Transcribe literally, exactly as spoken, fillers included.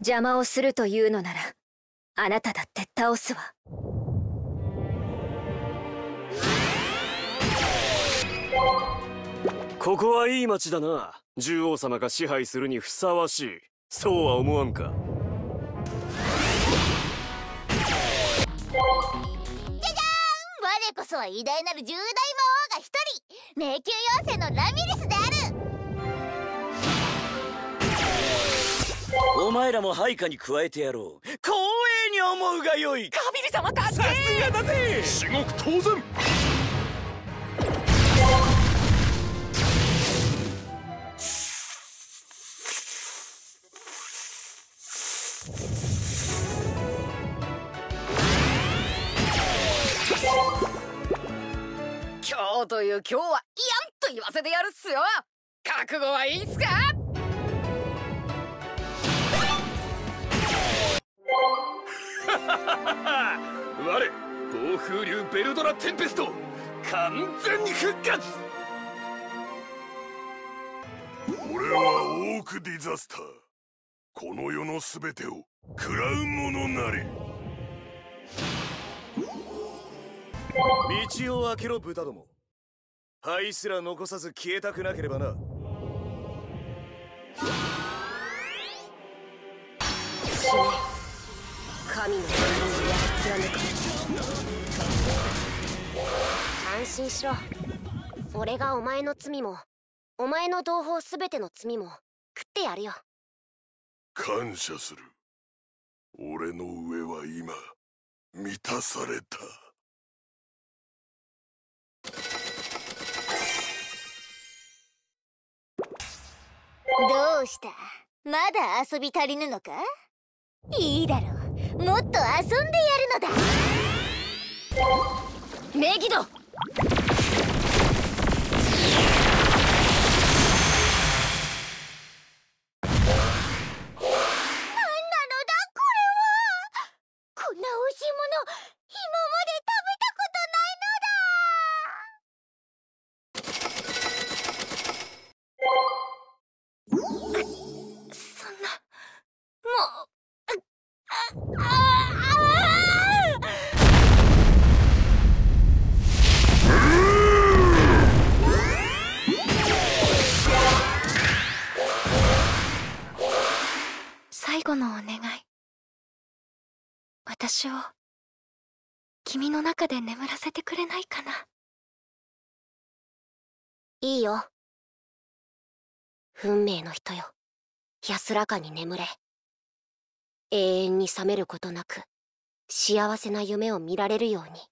邪魔をするというのならあなただって倒すわ。 ここはいい町だな。獣王様が支配するにふさわしい。そうは思わんか。 じゃじゃーん、我こそは偉大なる十大魔王が一人、迷宮妖精のラミリスである。 お前らも配下に加えてやろう。光栄に思うがよい。 カビル様助け。 さすがだぜ。 至極当然。 今日という今日はやんと言わせてやるっすよ。覚悟はいいっすか。 我暴風竜ベルドラ・テンペスト完全に復活。 俺はオーク・ディザスター。この世の全てを食らうものなり。 道を開けろ豚ども。灰すら残さず消えたくなければな。 死ね。神の名を焼き貫く。 安心しろ。俺がお前の罪もお前の同胞すべての罪も食ってやるよ。 感謝する。俺の上は今満たされた。 どうした？まだ遊び足りぬのか？いいだろう。もっと遊んでやるのだ。 メギド。なんなのだこれは。こんな美味しいもの今まで食べたことないのだ。そんな、もう、あ、あ、 最後のお願い。私を君の中で眠らせてくれないかな。 いいよ。運命の人よ。安らかに眠れ。永遠に覚めることなく幸せな夢を見られるように。